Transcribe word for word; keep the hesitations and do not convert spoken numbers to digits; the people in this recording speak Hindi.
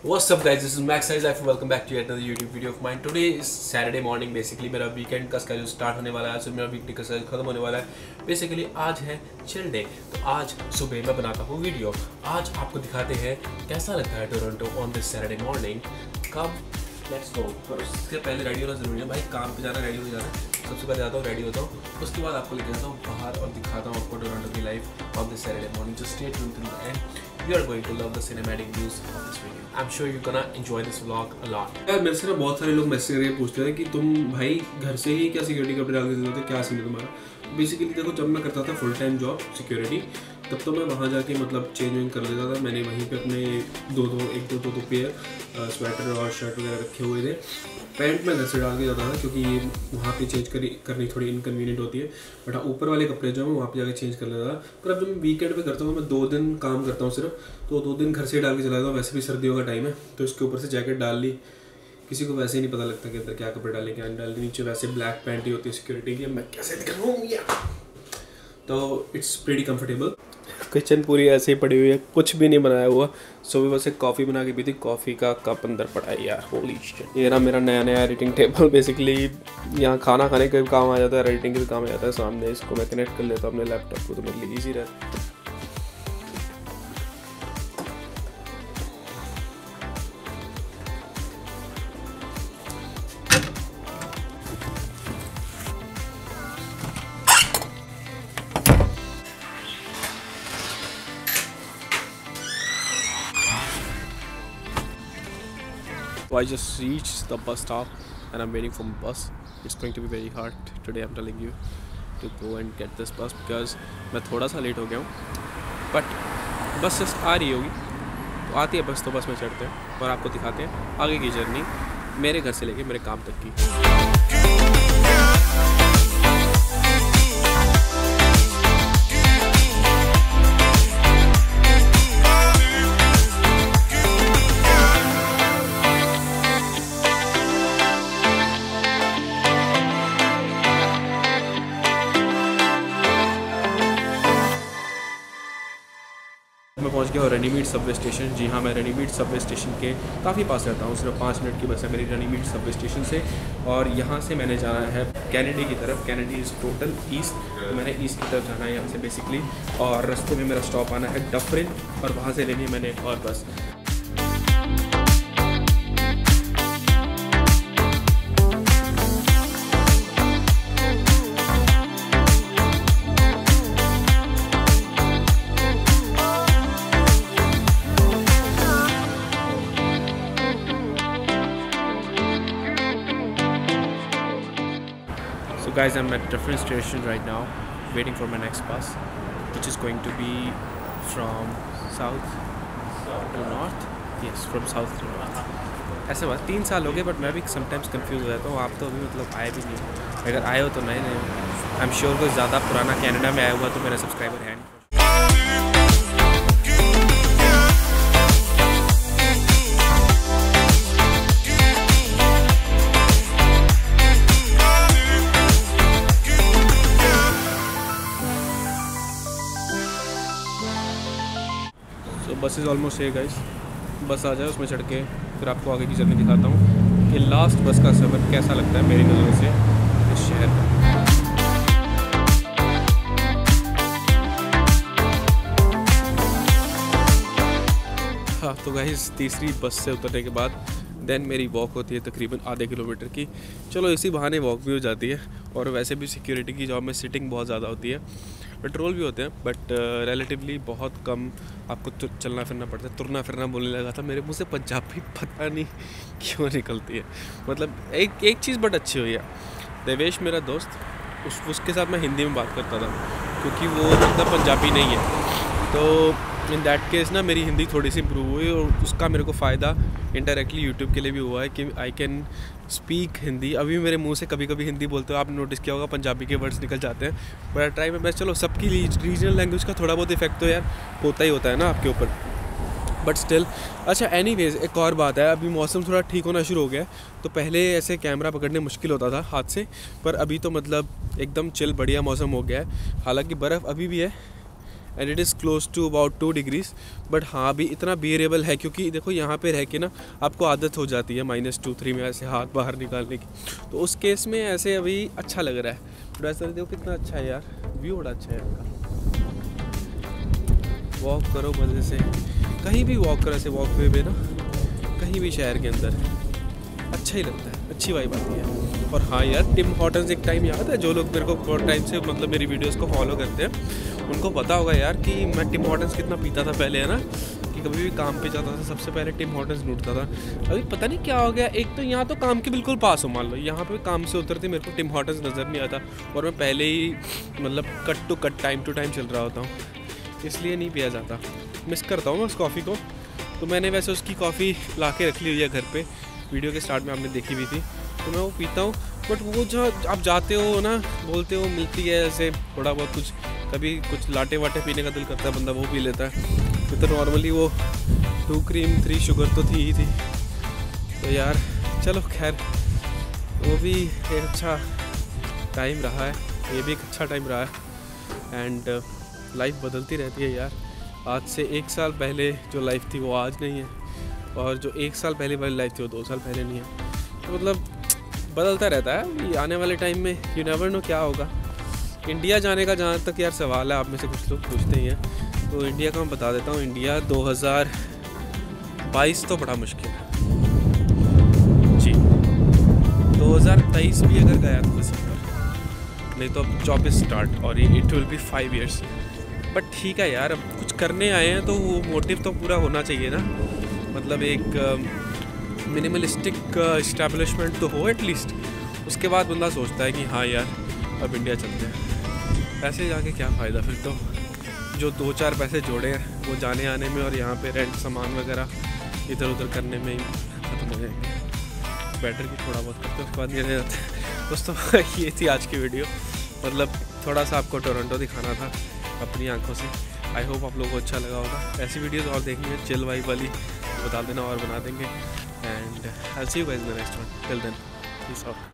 What's up guys, this is Max Size Life and welcome back to yet another YouTube video of mine. Today is Saturday morning. Basically मेरा weekend का schedule start होने वाला है, आज मेरा weekday का schedule खत्म होने वाला है. Basically आज है chill day, तो आज सुबह मैं बनाता हूँ वीडियो. आज आपको दिखाते हैं कैसा लगता है Toronto on this Saturday morning. कब लेट्स गो. पर उससे पहले रेडी होना जरूरी है भाई, काम पे जाना, रेडी हो जाना. सबसे पहले जाता हूँ, रेडी होता हूँ, उसके बाद आपको लेके जाता हूँ बाहर और दिखाता हूँ आपको टोरंटो की life on this Saturday morning. Just stay tuned till the end. You are going to love the cinematic views of this video. I'm sure you're gonna enjoy this vlog a lot. यार मेरे से ना बहुत सारे लोग मैसेज करके पूछते हैं कि तुम भाई घर से ही क्या सिक्योरिटी कपड़े डाल के देते हो, क्या सीन है तुम्हारा. बेसिकली देखो, जब मैं करता था फुल टाइम जॉब सिक्योरिटी, तब तो मैं वहाँ जाके मतलब चेंज वेंज कर लेता था. मैंने वहीं पे अपने दो दो एक दो दो दो पेयर स्वेटर और शर्ट वगैरह रखे हुए थे. पैंट मैं घर से डाल के जाता था क्योंकि ये वहाँ पे चेंज करी करनी थोड़ी इनकन्वीनियंट होती है. बट हाँ, ऊपर वाले कपड़े जो मैं वहाँ पे जाके चेंज कर लेता था. पर अब जब मैं वीकेंड पे करता हूँ, मैं दो दिन काम करता हूँ सिर्फ, तो दो दिन घर से डाल के चला जाता हूँ. वैसे भी सर्दियों का टाइम है तो इसके ऊपर से जैकेट डाल ली. किसी को वैसे ही नहीं पता लगता कि अंदर क्या कपड़े डाले क्या नहीं डाले. नीचे वैसे ब्लैक पैंट ही होती है सिक्योरिटी की. मैं कैसे दिख रहा हूँ यार, तो इट्स प्रीटी कंफर्टेबल. किचन पूरी ऐसे ही पड़ी हुई है, कुछ भी नहीं बनाया हुआ. सुबह बस एक कॉफ़ी बना के पी थी. कॉफ़ी का कप अंदर पड़ा है यार. Holy shit. ये रहा मेरा नया नया एडिटिंग टेबल. बेसिकली यहाँ खाना खाने का भी काम आ जाता है, एडिटिंग का भी काम आ जाता है सामने. इसको मैं कनेक्ट कर लेता हूँ अपने लैपटॉप को, तो मेरे लिए ईजी रहता है. So I just reached the bus stop and I'm waiting for my bus. It's going to be very hard today, I'm telling you, to go and get this bus because मैं थोड़ा सा लेट हो गया हूँ. बट बस जस्ट आ रही होगी, तो आती है बस, तो बस में चढ़ते हैं और आपको दिखाते हैं आगे की जर्नी मेरे घर से लेके मेरे काम तक की. मैं पहुंच गया हूँ रेडीमेड सबवे स्टेशन. जी हाँ, मैं रेडीमेड सबवे स्टेशन के काफ़ी पास रहता हूँ. सिर्फ पाँच मिनट की बस है मेरी रेडीमेड सबवे स्टेशन से. और यहाँ से मैंने जाना है कैनेडी की तरफ. कैनेडी इज़ टोटल ईस्ट, तो मैंने ईस्ट की तरफ जाना है यहाँ से बेसिकली. और रास्ते में मेरा स्टॉप आना है डफरिन, और वहाँ से लेनी है मैंने एक और बस. So guys, I'm at different station right now, waiting for my next bus, which is going to be from south to north. Yes, from south to north. ऐसे बात तीन साल हो गए, बट मैं भी समटाइम्स कंफ्यूज हो जाता हूँ. आप तो अभी मतलब आए भी नहीं. अगर आए हो तो नए नए. आई एम श्योर कोई ज़्यादा पुराना कनाडा में आया हुआ तो मेरा सब्सक्राइबर है नहीं. तो बस इज़ ऑलमोस्ट है गाइस. बस आ जाए, उसमें चढ़ के फिर आपको आगे की जर्नी दिखाता हूँ कि लास्ट बस का सफ़र कैसा लगता है मेरी नज़रों से इस शहर का. हाँ तो गाइस, तीसरी बस से उतरने के बाद देन मेरी वॉक होती है तकरीबन आधे किलोमीटर की. चलो इसी बहाने वॉक भी हो जाती है. और वैसे भी सिक्योरिटी की जॉब में सिटिंग बहुत ज़्यादा होती है. पेट्रोल भी होते हैं, बट रिलेटिवली uh, बहुत कम आपको चलना फिरना पड़ता है. तुरना फिरना बोलने लगा था, मेरे मुंह से पंजाबी पता नहीं क्यों निकलती है. मतलब एक एक चीज़ बट अच्छी हुई है, देवेश मेरा दोस्त, उस उसके साथ मैं हिंदी में बात करता था क्योंकि वो मतलब पंजाबी नहीं है. तो इन दैट केस ना मेरी हिंदी थोड़ी सी इम्प्रूव हुई, और उसका मेरे को फ़ायदा इनडायरेक्टली यूट्यूब के लिए भी हुआ है कि आई कैन स्पीक हिंदी. अभी मेरे मुंह से कभी कभी हिंदी बोलते हो, आपने नोटिस किया होगा पंजाबी के वर्ड्स निकल जाते हैं. But try my best. चलो सबकी रीजनल लैंग्वेज का थोड़ा बहुत इफेक्ट तो यार होता ही होता है ना आपके ऊपर. बट स्टिल अच्छा एनीवेज एक और बात है, अभी मौसम थोड़ा ठीक होना शुरू हो गया है, तो पहले ऐसे कैमरा पकड़ने मुश्किल होता था हाथ से, पर अभी तो मतलब एकदम चिल बढ़िया मौसम हो गया है। हालांकि बर्फ़ अभी भी है and it is close to about two degrees. But हाँ अभी इतना बियरेबल है क्योंकि देखो यहाँ पे रह के ना आपको आदत हो जाती है माइनस टू थ्री में ऐसे हाथ बाहर निकालने की, तो उस केस में ऐसे अभी अच्छा लग रहा है। थोड़ा सा देखो कितना अच्छा है यार, व्यू बड़ा अच्छा है आपका। वॉक करो मज़े से, कहीं भी वॉक करो ऐसे वॉक वे पे ना, कहीं भी शहर के अंदर अच्छा ही लगता है, अच्छी वाइब आती है। और हाँ यार टिम हॉर्टन्स एक टाइम याद है, जो लोग मेरे को बहुत टाइम से मतलब मेरी वीडियोस को फॉलो करते हैं उनको पता होगा यार कि मैं टिम हॉर्टन्स कितना पीता था पहले, है ना, कि कभी भी काम पे जाता था सबसे पहले टिम हॉर्टन्स ढूंढता था। अभी पता नहीं क्या हो गया, एक तो यहाँ तो काम के बिल्कुल पास हो, मान लो यहाँ पे काम से उतरते मेरे को टिम हॉर्टन्स नज़र नहीं आता, और मैं पहले ही मतलब cut to cut time to time चल रहा होता हूँ, इसलिए नहीं पिया जाता। मिस करता हूँ मैं उस कॉफ़ी को। तो मैंने वैसे उसकी कॉफ़ी ला के रख ली हुई है घर पे, वीडियो के स्टार्ट में आपने देखी हुई थी, तो मैं वो पीता हूँ। बट वो जो आप जाते हो ना, बोलते हो मिलती है ऐसे थोड़ा बहुत कुछ, कभी कुछ लाटे वाटे पीने का दिल करता है बंदा वो पी लेता है। तो नॉर्मली वो टू क्रीम थ्री शुगर तो थी ही थी। तो यार चलो खैर, वो भी एक अच्छा टाइम रहा है, ये भी एक अच्छा टाइम रहा है। एंड लाइफ बदलती रहती है यार। आज से एक साल पहले जो लाइफ थी वो आज नहीं है, और जो एक साल पहले वाली लाइफ थी वो दो साल पहले नहीं है। तो मतलब बदलता रहता है। आने वाले टाइम में यू नेवर नो क्या होगा। इंडिया जाने का जहाँ तक यार सवाल है, आप में से कुछ लोग पूछते ही हैं, तो इंडिया का मैं बता देता हूँ। इंडिया दो हज़ार बाईस तो बड़ा मुश्किल है जी, दो हज़ार तेईस भी अगर गया तो दिसंबर, नहीं तो अब चौबीस स्टार्ट, और ये it will be five years. But ठीक है यार, अब कुछ करने आए हैं तो वो मोटिव तो पूरा होना चाहिए ना, मतलब एक मिनिमलिस्टिक इस्टेब्लिशमेंट तो हो एटलीस्ट। उसके बाद बंदा सोचता है कि हाँ यार अब इंडिया चलते हैं। ऐसे जाके क्या फ़ायदा, फिर तो जो दो चार पैसे जोड़े हैं वो जाने आने में और यहाँ पे रेंट सामान वगैरह इधर उधर करने में ही ख़त्म हो जाएंगे। बेटर कि थोड़ा बहुत करते उसके बाद ये रह जाते हैं। दोस्तों ये थी आज की वीडियो, मतलब थोड़ा सा आपको टोरंटो दिखाना था अपनी आंखों से। आई होप आप लोगों को अच्छा लगा होगा। ऐसी वीडियोस और देखनी है चिल वाइब वाली, बता देना और बना देंगे। And I will see you guys in the next one. Till then peace out.